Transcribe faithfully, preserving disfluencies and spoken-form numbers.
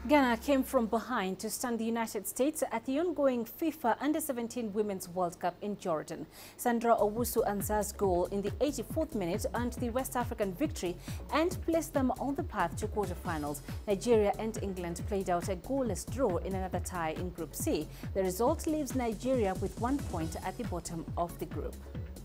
Ghana came from behind to stun the United States at the ongoing FIFA under seventeen Women's World Cup in Jordan. Sandra Owusu Ansah's goal in the eighty-fourth minute earned the West African victory and placed them on the path to quarterfinals. Nigeria and England played out a goalless draw in another tie in Group C. The result leaves Nigeria with one point at the bottom of the group.